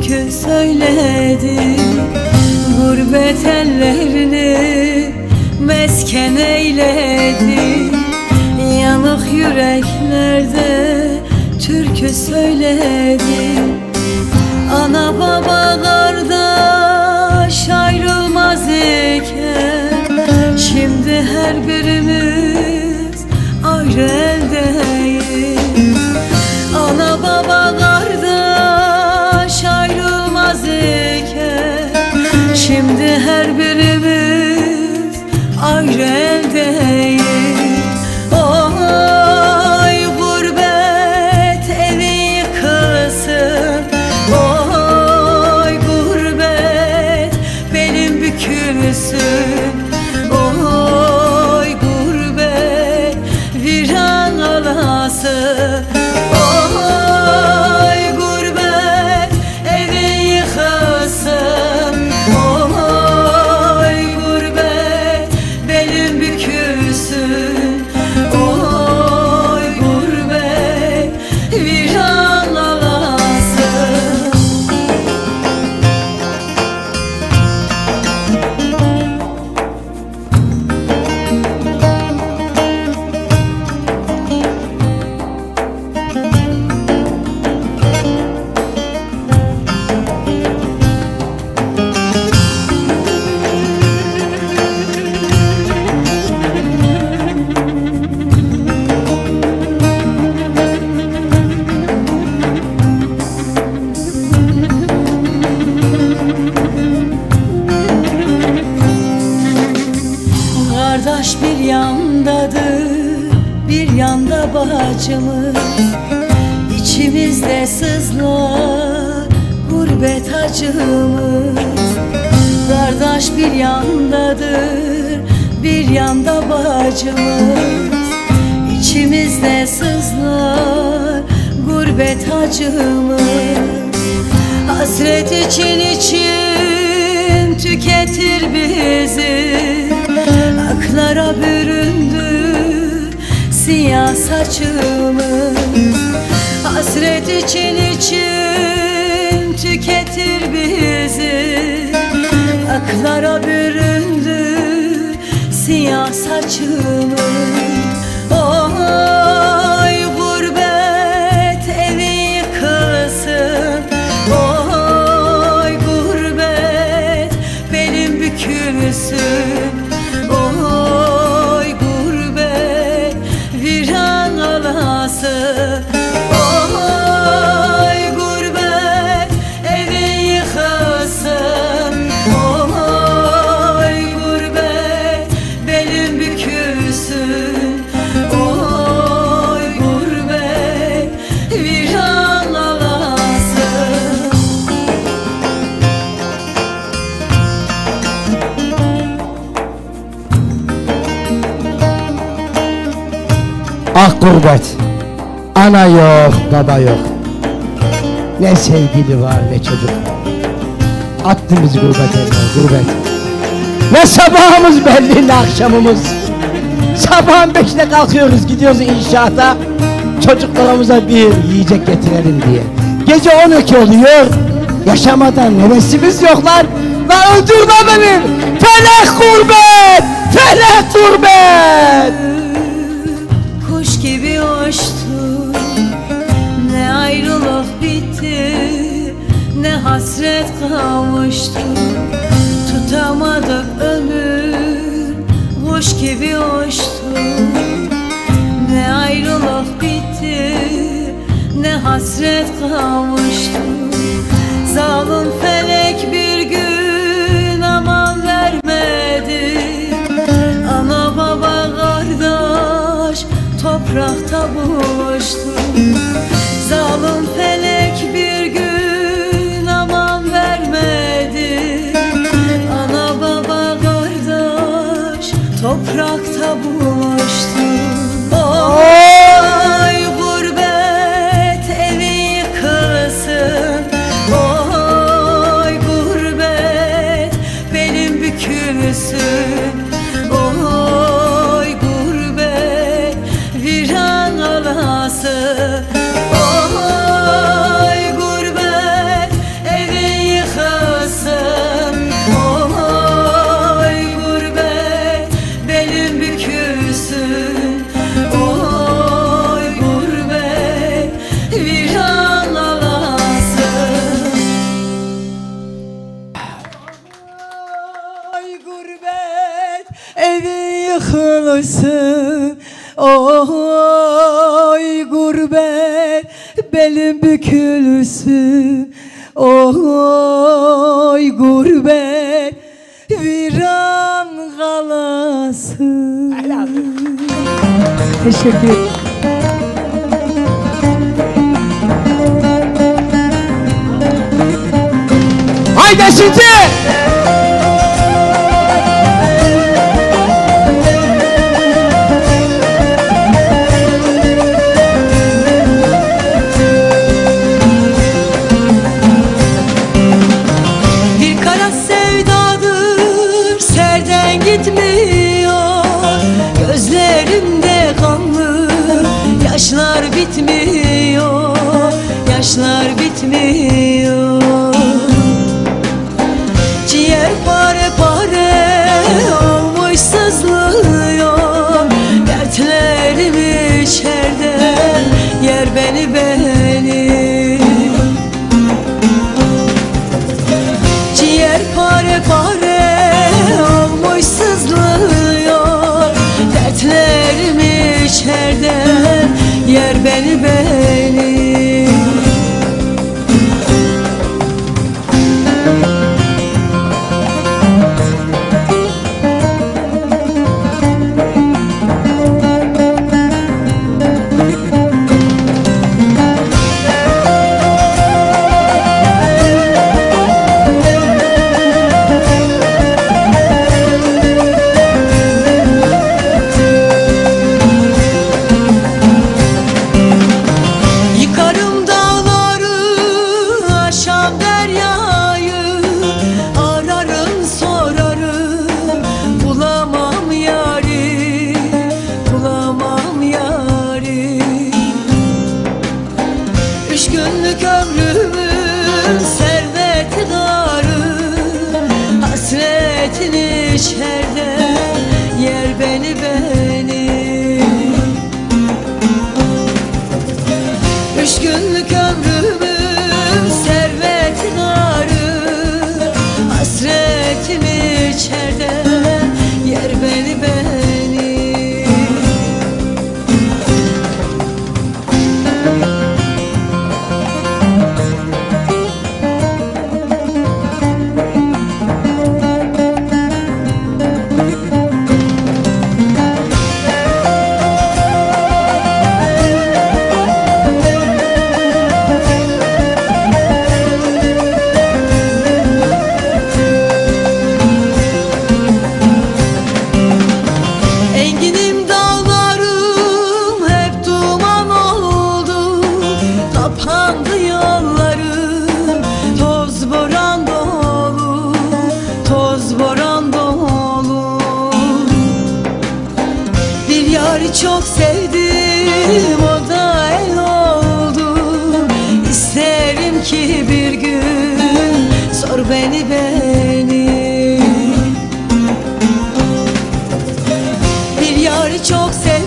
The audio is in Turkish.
türkü söyledi. Gurbet ellerini mesken eyledi. Yanık yüreklerde türkü söyledi. Ana baba kardeş ayrılmaz iken, şimdi her birimiz ayrı eldeyiz. Ana baba kardeş ayrılmaz iken, şimdi her birimiz ayrı eldeyiz. Oy gurbet evi yıkılsın, oy gurbet belim bükülsün, oy gurbet viran alası. Oy gurbet evi yıkılsın, oy gurbet belim bükülsün, oy gurbet viran alası. Kardeş bir yandadır, bir yanda bacımız. İçimizde sızlar gurbet acımız. Kardeş bir yandadır, bir yanda bacımız. İçimizde sızlar gurbet acımız. Hasret için tüketir bizi. Aklara büründü siyah saçımız. Hasret için tüketir bizi. Aklara büründü siyah saçımız. Oy gurbet evi yıkılsın, oy gurbet belim bükülsün, oy gurbet viran alası. Oy gurbet evi yıkılsın, oy gurbet belim bükülsün, oy gurbet viran alası. Ah gurbet, ana yok, baba yok. Ne sevgili var ne çocuk. Attı bizi gurbet eline, gurbet. Ne sabahımız belli ne akşamımız. Sabahın 5'te kalkıyoruz, gidiyoruz inşaata. Çocuklarımıza bir yiyecek getirelim diye. Gece 12 oluyor, yaşamadan nefesimiz yoklar. Lan öldürme beni! Felek gurbet! Felek gurbet! Kuş gibi uçtu, ne ayrılık bitti, ne hasret kavuştu. Tutamadık ömür, kuş gibi uçtu. Ne ayrılık bitti, ne hasret kavuştu. Zalim felek bir gün aman vermedi. Ana baba kardeş toprakta buluştu. Zalim felek bir gün aman vermedi. Ana baba kardeş toprakta buluştu. Oy gurbet evi yıkılsın, yıkılsın. Oy gurbet belim bükülsün. Oy gurbet viran kalasın. Teşekkür ederim. Haydi şimdi! Bir kara sevdadır serden gitmiyor. Gözlerimde kanlı yaşlar bitmiyor. Yaşlar bitmiyor. Ciğer pare pare olmuş sızlıyor. Dertlerim içeride yer beni beni. Ciğer pare pare olmuş sızlıyor. Dertlerim içeride yer beni beni. Üç günlük ömrümün serveti darı, hasretin içeride yer beni beni. Üç günlük ömrümün serveti darı, hasretin içeride yer beni beni. Enginim dağlarım hep duman oldu. Kapandı yollarım toz boran dolu. Toz boran dolu. Bir yari çok sevdim, o da el oldu. İsterim ki bir gün sor beni beni. Bir yari çok sevdim,